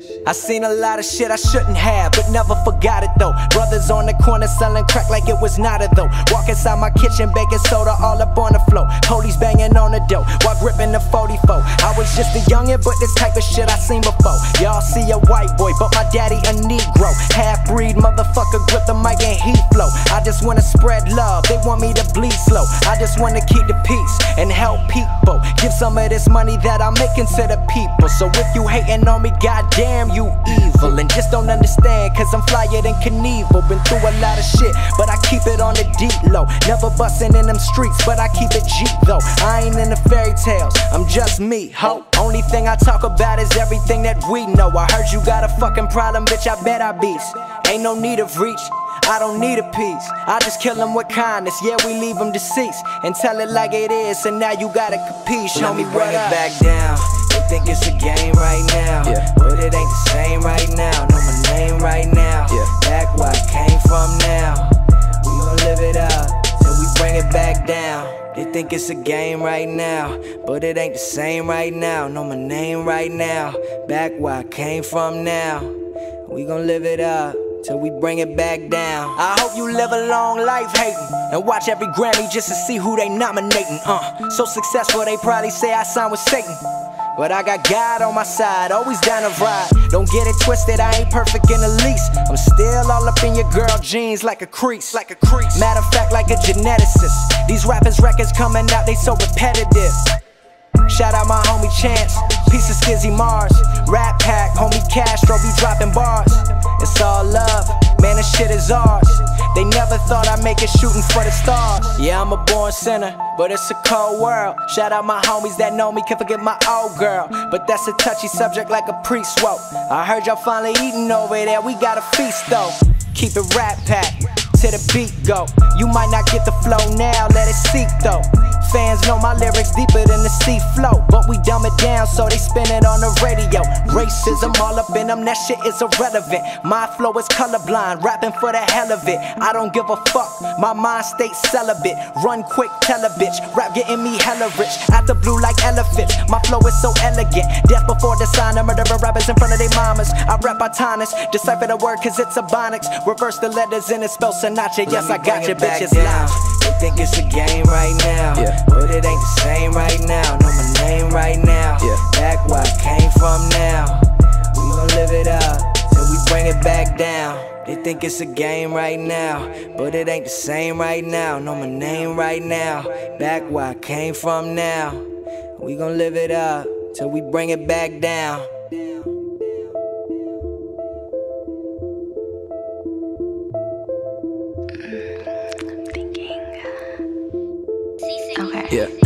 I seen a lot of shit I shouldn't have, but never forgot it though. Brothers on the corner selling crack like it was not a though. Walk inside my kitchen, baking soda all up on the floor. Police banging on the door while gripping the 44. I was just a youngin', but this type of shit I seen before. Y'all see a white boy, but my daddy a Negro. Half-breed motherfucker, grip the mic and he flow. I just wanna spread love, they want me to bleed slow. I just wanna keep the peace and help people. Give some of this money that I'm making to the people. So if you hating on me, goddamn you evil. And just don't understand, cause I'm flyer than Knievel. Been through a lot of shit, but I keep it on the deep low. Never bustin' in them streets, but I keep it G though. I ain't in the fairy tales, I'm just me, ho. Only thing I talk about is everything that we know. I heard you got a fucking problem, bitch, I bet I beast. Ain't no need of reach, I don't need a piece. I just kill them with kindness, yeah, we leave them deceased. And tell it like it is, and now you gotta capiche. Show me bring what it up. back down. They think it's a game right now, but it ain't the same right now. Know my name right now, back where I came from now. We gon' live it up till we bring it back down. They think it's a game right now, but it ain't the same right now. Know my name right now, back where I came from now. We gon' live it up till we bring it back down. I hope you live a long life hating and watch every Grammy just to see who they nominating. So successful they probably say I signed with Satan, but I got God on my side, always down to ride. Don't get it twisted, I ain't perfect in the least. I'm still all up in your girl jeans like a crease. Matter of fact, like a geneticist. These rappers' records coming out, they so repetitive. Shout out my homie Chance, piece of Skizzy Mars. Rap Pack, homie Castro be dropping bars. It's all love, man, this shit is ours. They never thought I'd make it shooting for the stars. Yeah, I'm a born sinner, but it's a cold world. Shout out my homies that know me, can't forget my old girl. But that's a touchy subject like a priest woke. I heard y'all finally eating over there, we got a feast though. Keep it Rap Pack, till the beat go. You might not get the flow now, let it seep though. Fans know my lyrics deeper than the sea flow, but we dumb it down so they spin it on the radio. Racism all up in them, that shit is irrelevant. My flow is colorblind, rapping for the hell of it. I don't give a fuck, my mind stays celibate. Run quick, tell a bitch, rap getting me hella rich. Out the blue like elephants, my flow is so elegant. Death before the sign, I'm murdering rappers in front of their mamas. I rap autonomous, decipher the word cause it's ebonics. Reverse the letters and it spells Sinatra. Yes, I got your bitches loud. They think it's a game right now, but it ain't the same right now. Know my name right now, back where I came from now. We gon' live it up till we bring it back down. They think it's a game right now, but it ain't the same right now. Know my name right now, back where I came from now. We gon' live it up till we bring it back down. Okay.